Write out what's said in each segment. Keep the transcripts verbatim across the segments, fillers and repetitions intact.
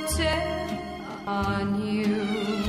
tell on you.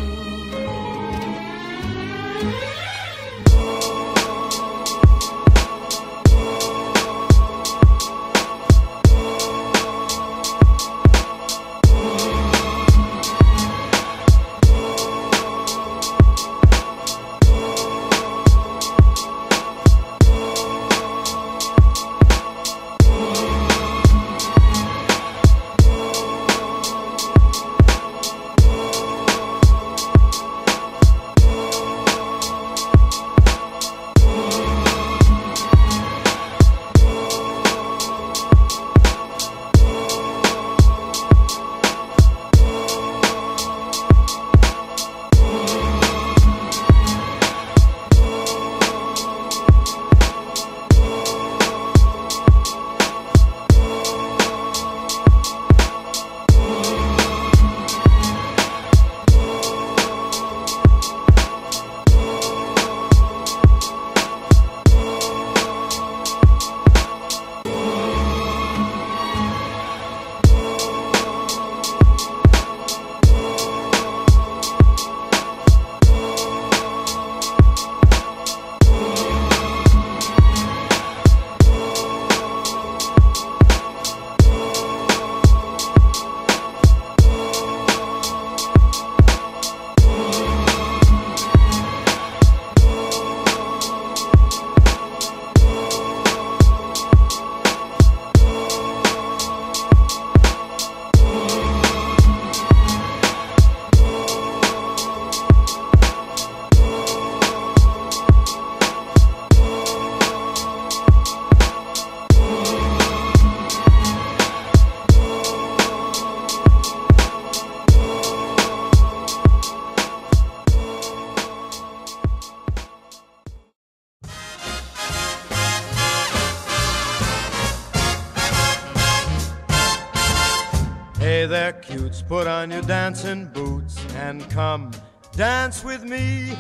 Hey there, cutes, put on your dancing boots and come dance with me.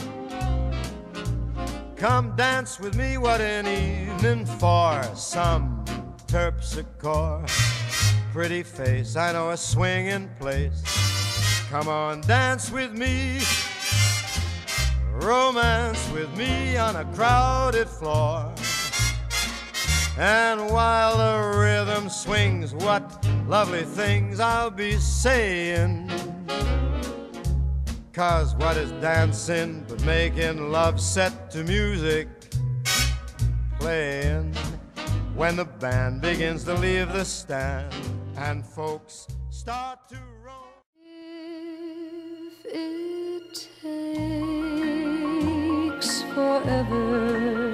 Come dance with me, what an evening for some terpsichore. Pretty face, I know a swinging place. Come on, dance with me. Romance with me on a crowded floor. And while the rhythm swings, what lovely things I'll be saying. 'Cause what is dancing but making love set to music playing when the band begins to leave the stand and folks start to roll. If it takes forever,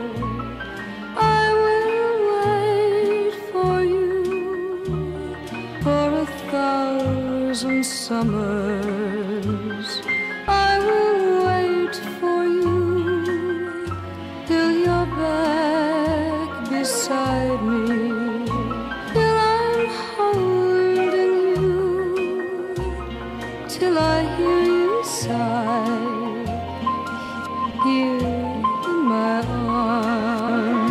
thousand summers, I will wait for you till you're back beside me, till I'm holding you, till I hear you sigh here in my arms.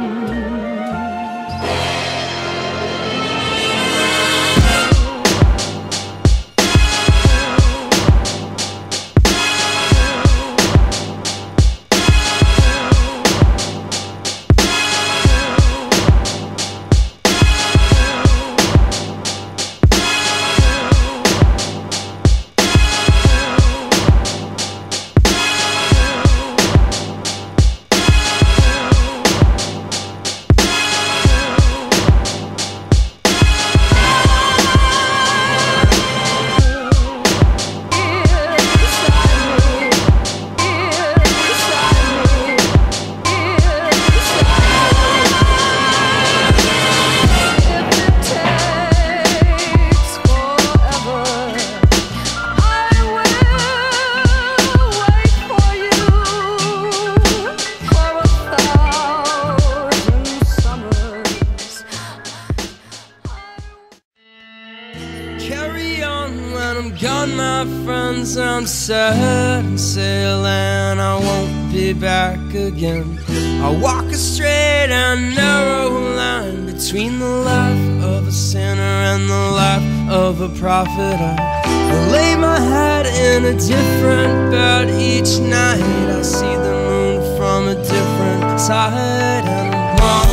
Carry on when I'm gone, my friends. I'm setting sail and I won't be back again. I walk a straight and narrow line between the life of a sinner and the life of a prophet. I lay my head in a different bed each night. I see the moon from a different side, and I'm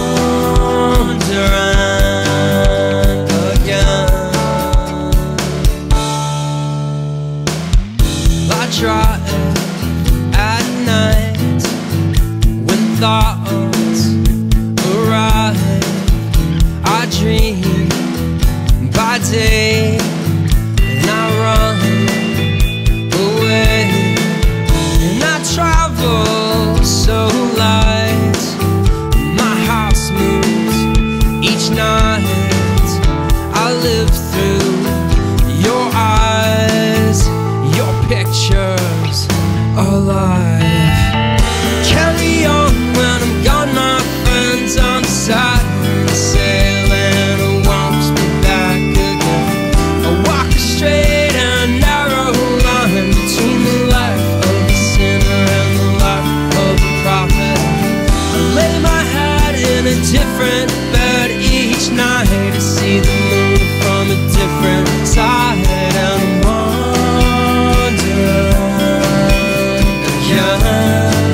wandering again. I drive at night when thoughts arrive. I dream by day, and I run away, and I travel so light. My house moves each night. I live through your eyes, your pictures alive. Carry on when I'm gone, my friends. I'm sad and sailing. I won't be back again. I walk a straight and narrow line between the life of a sinner and the life of a prophet. I lay my head in a different bed each night to see the moon from a different side, and I'm wandering again.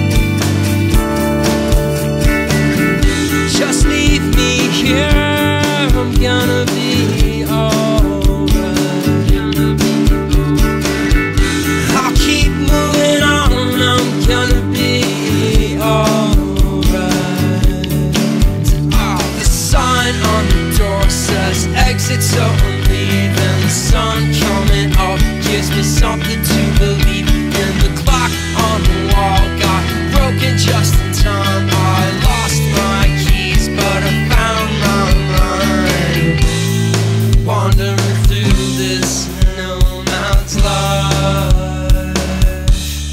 Just leave me here, I'm gonna be alright. I'll keep moving on, I'm gonna be alright. Oh, the sign on the door says exit, so I'm leaving. The sun coming up gives me something to believe in. The clock on the wall got broken just in time. I lost my keys, but I found my mind, wandering through this no man's life.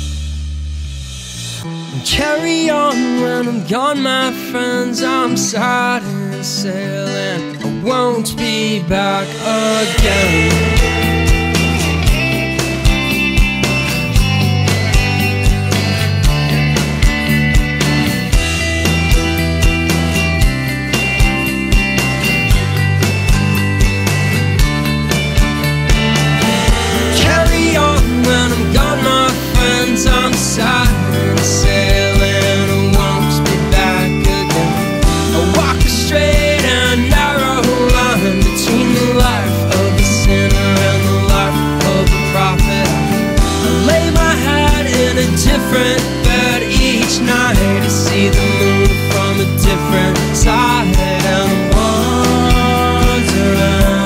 Carry on when I'm gone, my friends. I'm sad and sailing. I won't be back again. I'm sad and sailing, I won't be back again. I walk a straight and narrow line between the life of a sinner and the life of a prophet. I lay my head in a different bed each night to see the moon from a different side, and I'm wandering.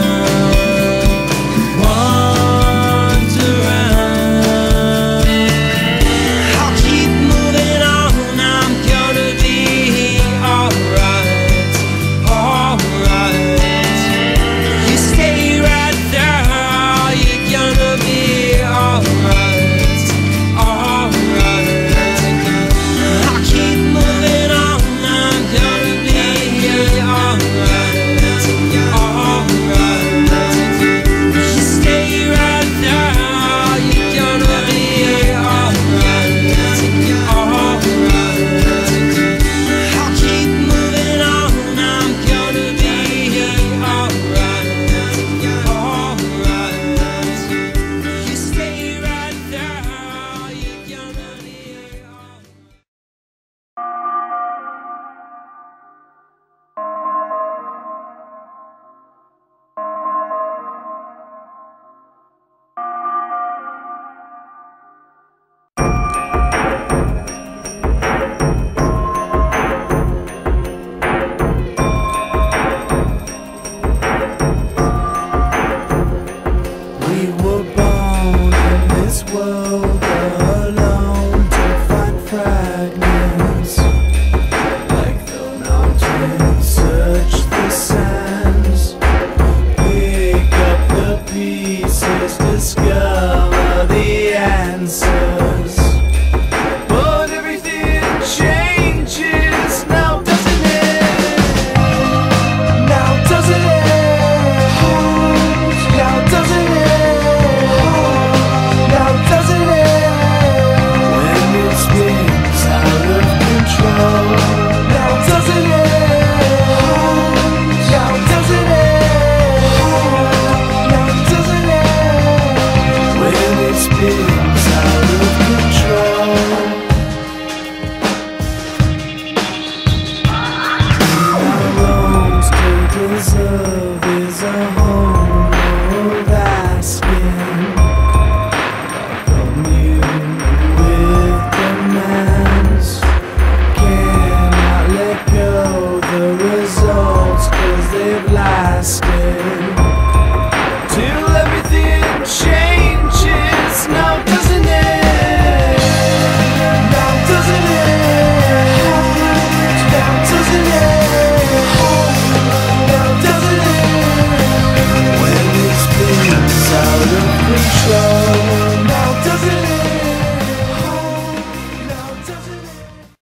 Alright.